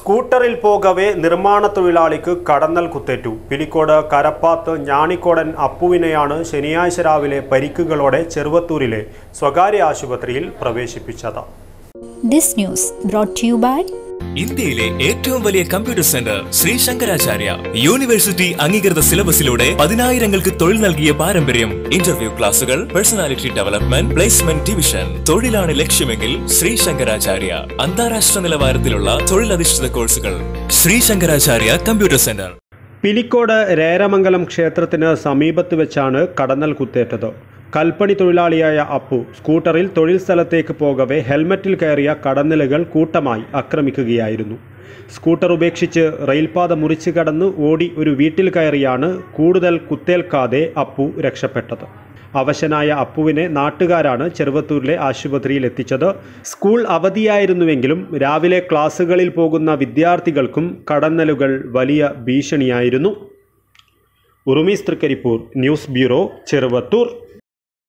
സ്കൂട്ടറിൽ പോകവേ നിർമ്മാണ തൊഴിലാളിക്ക് കടന്നൽ കുത്തേറ്റു. പിലിക്കോട് കരപ്പാത്ത് ഞാണിക്കോടൻ അപ്പുവിനെയാണ് ശനിയാഴ്ച രാവിലെ പരിക്കുകളോടെ ചെറുവത്തൂരിലെ സ്വകാര്യ ആശുപത്രിയിൽ പ്രവേശിപ്പിച്ചത്. This news brought to you by ഇന്ത്യയിലെ ഏറ്റവും വലിയ computer centre Sri Shankaracharya. University അംഗീകൃത സിലബസിലൂടെ 10,000ങ്ങൾക്ക് തൊഴിൽ നൽകിയ പാരമ്പര്യം. ഇന്റർവ്യൂ ക്ലാസുകൾ, പേഴ്സണാലിറ്റി ഡെവലപ്മെന്റ്, പ്ലേസ്മെന്റ് ഡിവിഷൻ. തൊഴിലാണ് ലക്ഷ്യമെങ്കിൽ ശ്രീ ശങ്കരാചാര്യ. അന്താരാഷ്ട്ര നിലവാരത്തിലുള്ള തൊഴിലധിഷ്ഠിത കോഴ്സുകൾ. Sri Shankaracharya computer centre. പിലിക്കോട് രേരമംഗലം ക്ഷേത്രത്തിന് സമീപത്ത് വെച്ചാണ് കടന്നൽ കുത്തേറ്റത്. കൽപ്പണി തൊഴിലാളിയായ അപ്പു സ്കൂട്ടറിൽ തൊഴിൽ സ്ഥലത്തേക്ക് പോകവേ ഹെൽമറ്റിൽ കയറിയ കടന്നലുകൾ കൂട്ടമായി ആക്രമിക്കുകയായിരുന്നു. സ്കൂട്ടർ ഉപേക്ഷിച്ച് റെയിൽപാത മുറിച്ചു കടന്ന് ഓടി ഒരു വീട്ടിൽ കയറിയാണ് കൂടുതൽ കുത്തേൽക്കാതെ അപ്പു രക്ഷപ്പെട്ടത്. അവശനായ അപ്പുവിനെ നാട്ടുകാരാണ് ചെറുവത്തൂരിലെ ആശുപത്രിയിൽ എത്തിച്ചത്. സ്കൂൾ അവധിയായിരുന്നുവെങ്കിലും രാവിലെ ക്ലാസ്സുകളിൽ പോകുന്ന വിദ്യാർത്ഥികൾക്കും കടന്നലുകൾ വലിയ ഭീഷണിയായിരുന്നു. Urumees Trikaripur, news bureau, Cheruvathur.